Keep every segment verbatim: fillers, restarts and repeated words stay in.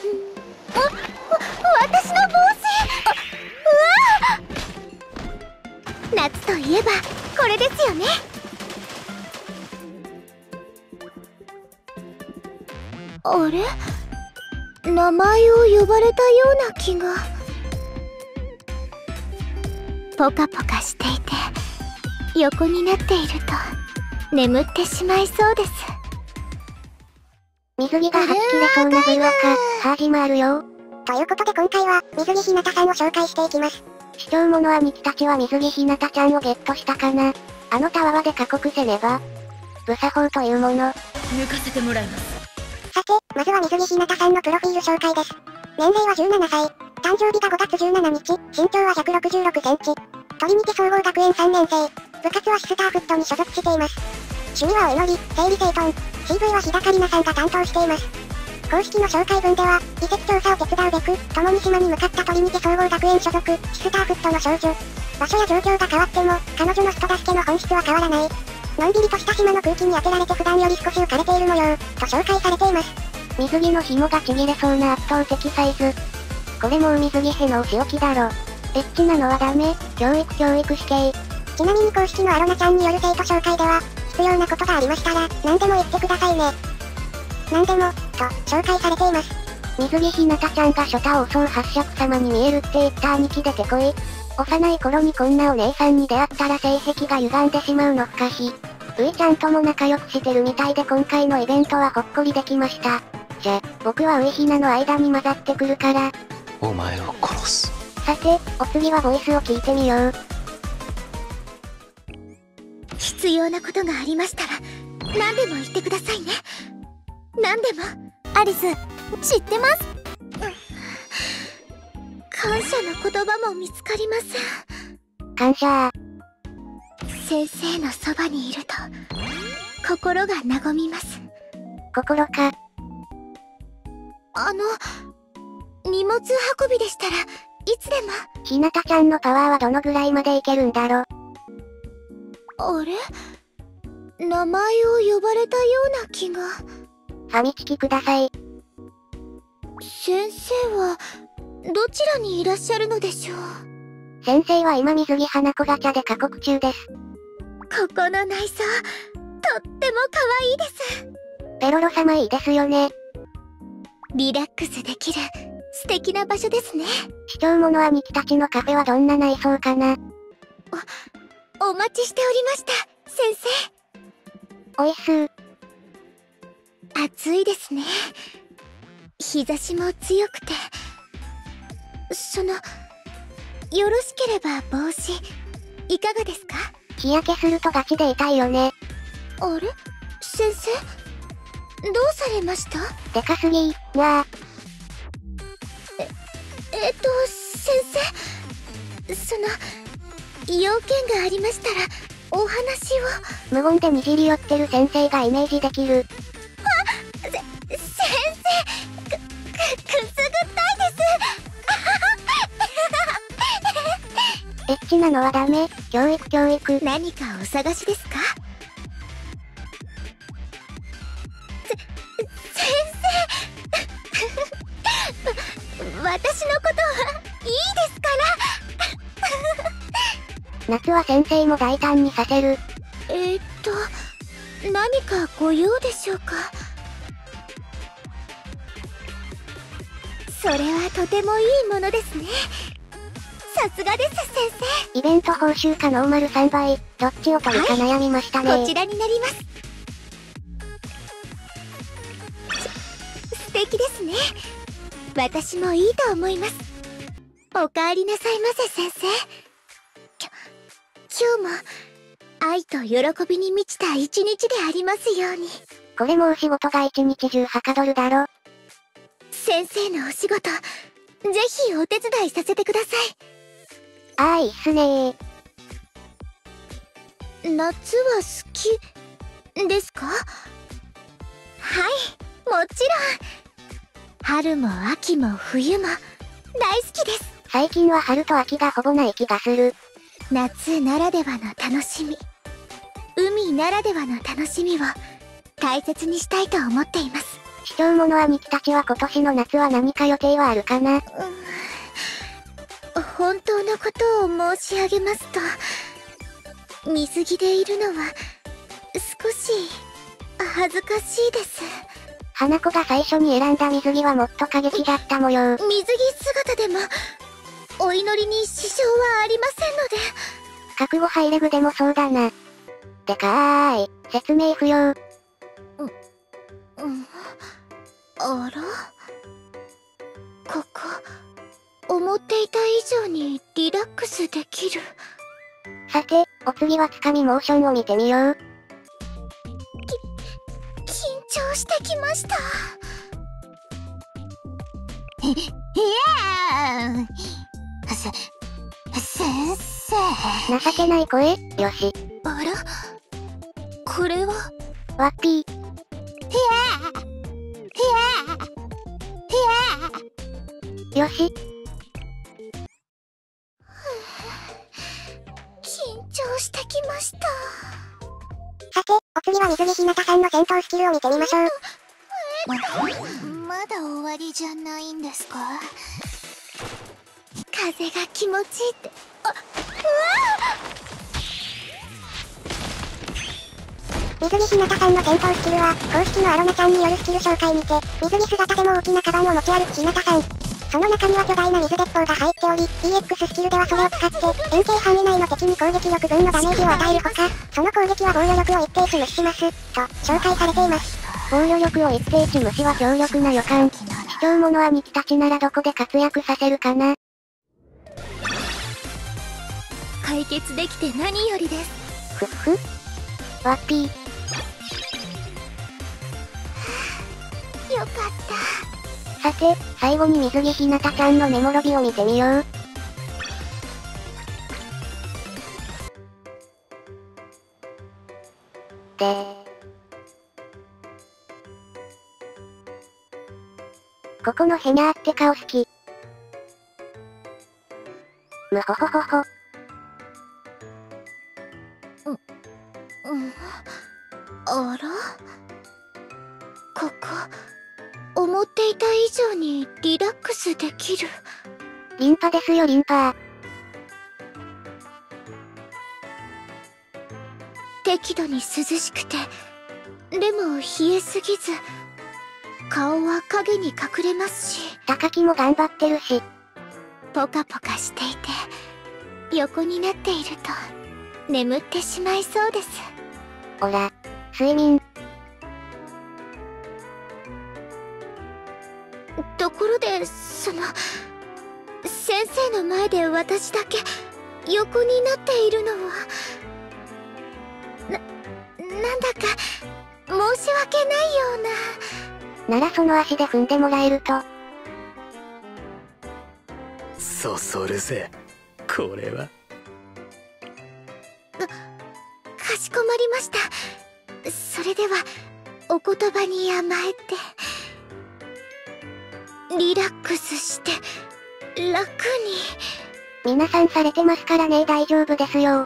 あ、わ私の帽子。あ、うわ。夏といえばこれですよね。あれ、名前を呼ばれたような気が。ポカポカしていて横になっていると眠ってしまいそうです。 水着がはち切れそうなブルアカ、ハージもあるよ。 ということで今回は水着ひなたさんを紹介していきます。 視聴者兄貴たちは水着ひなたちゃんをゲットしたかな。あのたわわで過酷せねば。ブサ法というもの。 抜かせてもらいます。 さて、まずは水着ひなたさんのプロフィール紹介です。年齢はじゅうななさい。誕生日がごがつじゅうしちにち。身長はひゃくろくじゅうろくセンチ。鳥見家総合学園さんねん生。部活はシスターフットに所属しています。趣味はお祈り、整理整頓。シーブイ は日高里奈さんが担当しています。公式の紹介文では、遺跡調査を手伝うべく、共に島に向かった鳥見家総合学園所属、シスターフットの少女。場所や状況が変わっても、彼女の人助けの本質は変わらない。のんびりとした島の空気に当てられて普段より少し浮かれている模様、と紹介されています。 水着の紐がちぎれそうな圧倒的サイズ。これもう水着へのお仕置きだろ。エッチなのはダメ、教育教育死刑。 ちなみに公式のアロナちゃんによる生徒紹介では、必要なことがありましたら、何でも言ってくださいね。何でも、と、紹介されています。 水着ひなたちゃんが初太を襲う八尺様に見えるって言った兄貴出てこい。幼い頃にこんなお姉さんに出会ったら性癖が歪んでしまうの不可避。ういちゃんとも仲良くしてるみたいで今回のイベントはほっこりできました。じゃ、僕はういひなの間に混ざってくるから。 お前を殺す。 さて、お次はボイスを聞いてみよう。 必要なことがありましたら何でも言ってくださいね。何でも。アリス、知ってます。感謝の言葉も見つかりません。 感謝。 先生のそばにいると心が和みます。 心か。 あの荷物運びでしたらいつでも。 ひなたちゃんのパワーはどのぐらいまでいけるんだろ。 あれ、名前を呼ばれたような気が。 ファミチキください。 先生はどちらにいらっしゃるのでしょう。 先生は今水着花子ガチャで過酷中です。 ここの内装とっても可愛いです。 ペロロ様いいですよね。 リラックスできる素敵な場所ですね。 視聴者兄貴たちのカフェはどんな内装かな。 お、お待ちしておりました、先生。 おいっすー。 暑いですね。日差しも強くて。その、よろしければ帽子、いかがですか？ 日焼けするとガチで痛いよね。 あれ？先生？どうされました？ でかすぎー、がー。 え、えっと、先生。その、要件がありましたら、お話を。 無言でにじり寄ってる先生がイメージできる。 あ、せ、先生、く、く、くすぐったいです。 エッチなのはダメ、教育教育。 何かお探しですか？せ、先生わ、私のことはいいですから夏は先生も大胆にさせる。 えー、っと、何かご用でしょうか？それはとてもいいものですね。さすがです、先生。 イベント報酬かノーマルさんばい、どっちを取るか悩みましたね。 はい、こちらになります。す、素敵ですね。私もいいと思います。おかえりなさいませ、先生。きょ、今日も、愛と喜びに満ちた一日でありますように。 これもう仕事が一日中はかどるだろ。 先生のお仕事、ぜひお手伝いさせてください。 ああ、いいっすねー。 夏は好きですか？はい、もちろん。春も秋も冬も大好きです。 最近は春と秋がほぼない気がする。 夏ならではの楽しみ、海ならではの楽しみを大切にしたいと思っています。 視聴者兄貴たちは今年の夏は何か予定はあるかな？ うん、本当のことを申し上げますと、水着でいるのは少し恥ずかしいです。 花子が最初に選んだ水着はもっと過激だった模様。 水着姿でもお祈りに支障はありませんので。 覚悟ハイレグでもそうだな。でかーい、説明不要。 う、うん、あら？ここ、思っていた以上にリラックスできる。 さて、お次はつかみモーションを見てみよう。 き、緊張してきました。い、いやー、せ、先生。 情けない声、よし。 あら？これは？ ワッピー。 ひやー、ひやー、ひやー。 よし。 緊張してきました。 さて、お次は水着ひなたさんの戦闘スキルを見てみましょう。 ま、まだ終わりじゃないんですか？風が気持ちいいって。あ、うわ水着ひなたさんの戦闘スキルは、公式のアロナちゃんによるスキル紹介にて、水着姿でも大きなカバンを持ち歩くひなたさん。その中には巨大な水鉄砲が入っており、イーエックス スキルではそれを使って、円形範囲内の敵に攻撃力分のダメージを与えるほか、その攻撃は防御力を一定値無視します、と、紹介されています。 防御力を一定値無視は強力な予感。視聴者兄貴たちならどこで活躍させるかな？ 解決できて何よりです。 ふっふ。ワッピー。 よかった。 さて、最後に水着ひなたちゃんのメモロビを見てみよう。で、ここのヘニャーって顔好き。むほほほほ。 うん、あら？ここ、思っていた以上にリラックスできる。 リンパですよリンパー。 適度に涼しくて、でも冷えすぎず、顔は影に隠れますし、 高木も頑張ってるし、 ポカポカしていて、横になっていると、眠ってしまいそうです。 おら、睡眠。 ところで、その、先生の前で私だけ、横になっているのは、な、なんだか、申し訳ないような。ならその足で踏んでもらえると。 そそるぜ、これは。 か、かしこまりました。それでは、お言葉に甘えて、リラックスして、楽に。 皆さんされてますからね、大丈夫ですよ。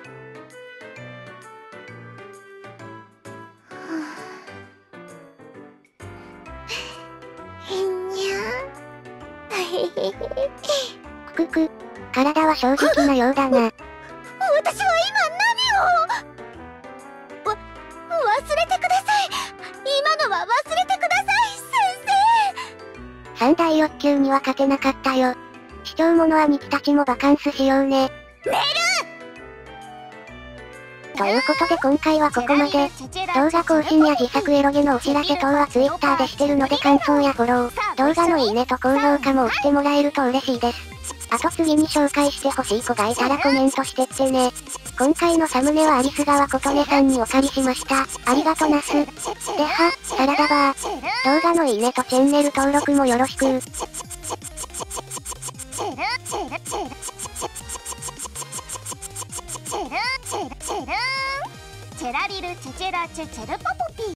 くくく、体は正直なようだな。 私は今何をわ、忘れてください。今のは忘れてください、先生。 三大欲求には勝てなかったよ。視聴者兄貴たちもバカンスしようね。 寝る！ ということで今回はここまで。動画更新や自作エロゲのお知らせ等は Twitter でしてるので感想やフォロー、動画のいいねと高評価も押してもらえると嬉しいです。あと次に紹介してほしい子がいたらコメントしてってね。今回のサムネはアリス川琴音さんにお借りしました。ありがとなす。では、サラダバー。動画のいいねとチャンネル登録もよろしく。 チェラリルチェチェラチェチェルポ